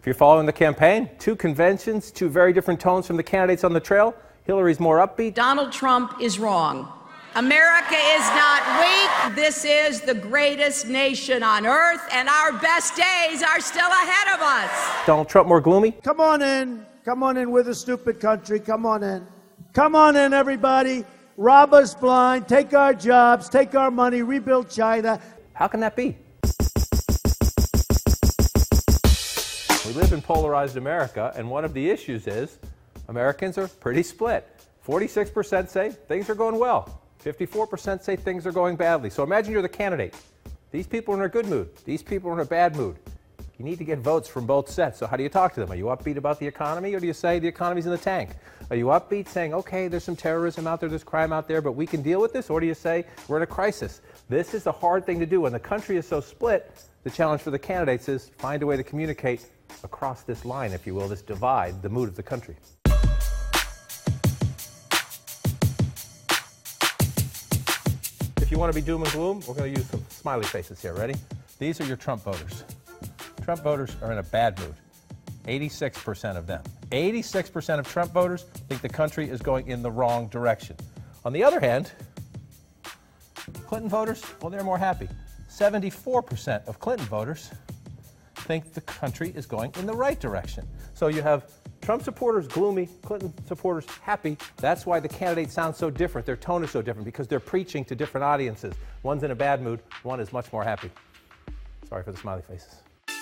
If you're following the campaign, 2 conventions, 2 very different tones from the candidates on the trail. Hillary's more upbeat. Donald Trump is wrong. America is not weak. This is the greatest nation on earth, and our best days are still ahead of us. Donald Trump more gloomy. Come on in. Come on in. We're the stupid country. Come on in. Come on in, everybody. Rob us blind. Take our jobs. Take our money. Rebuild China. How can that be? We live in polarized America, and one of the issues is Americans are pretty split. 46% say things are going well. 54% say things are going badly. So imagine you're the candidate. These people are in a good mood. These people are in a bad mood. You need to get votes from both sets. So how do you talk to them? Are you upbeat about the economy, or do you say the economy's in the tank? Are you upbeat saying, okay, there's some terrorism out there, there's crime out there, but we can deal with this? Or do you say we're in a crisis? This is the hard thing to do. When the country is so split, the challenge for the candidates is find a way to communicate across this line, if you will, this divide, the mood of the country. If you want to be doom and gloom, we're going to use some smiley faces here. Ready? These are your Trump voters. Trump voters are in a bad mood. 86% of them. 86% of Trump voters think the country is going in the wrong direction. On the other hand, Clinton voters, well, they're more happy. 74% of Clinton voters think the country is going in the right direction. So you have Trump supporters gloomy, Clinton supporters happy. That's why the candidates sound so different. Their tone is so different, because they're preaching to different audiences. One's in a bad mood, one is much more happy. Sorry for the smiley faces.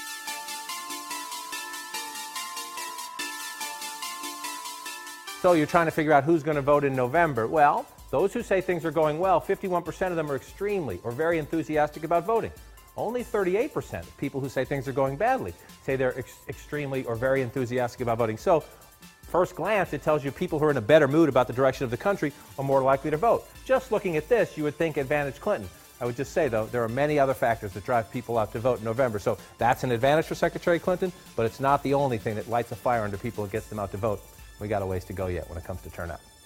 So you're trying to figure out who's going to vote in November. Well, those who say things are going well, 51% of them are extremely or very enthusiastic about voting. Only 38% of people who say things are going badly say they're extremely or very enthusiastic about voting. So, first glance, it tells you people who are in a better mood about the direction of the country are more likely to vote. Just looking at this, you would think advantage Clinton. I would just say, though, there are many other factors that drive people out to vote in November. So that's an advantage for Secretary Clinton, but it's not the only thing that lights a fire under people and gets them out to vote. We got a ways to go yet when it comes to turnout.